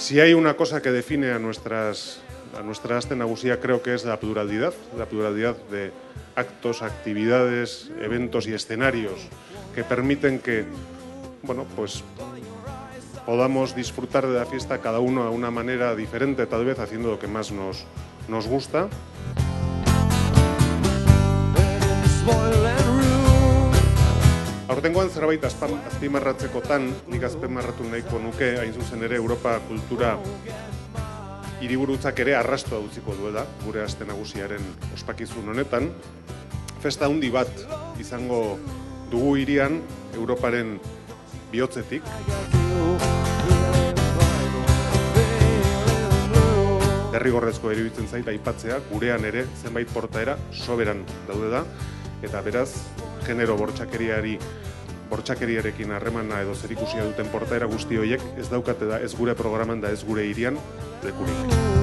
Si hay una cosa que define a nuestra aste nagusia, creo que es la pluralidad de actos, actividades, eventos y escenarios que permiten que, bueno, pues podamos disfrutar de la fiesta cada uno de una manera diferente, tal vez haciendo lo que más nos gusta. Aurtengoan zerbait azpimarratzekotan, nik azpimarratu nahiko nuke, hain zuzen ere, Europa kultura hiriburutzak ere arrastoa utziko duela, gure aste nagusiaren ospakizun honetan. Festa handi bat izango dugu hirian, Europaren bihotzetik. Derrigorrezko iruditzen zait aipatzea, gurean ere zenbait portaera soberan daude da, eta beraz, genero bortxakeriarekin harremana edo zerikusia duten portaera guzti horiek ez daukate da ez gure programan da ez gure hirian lekurik.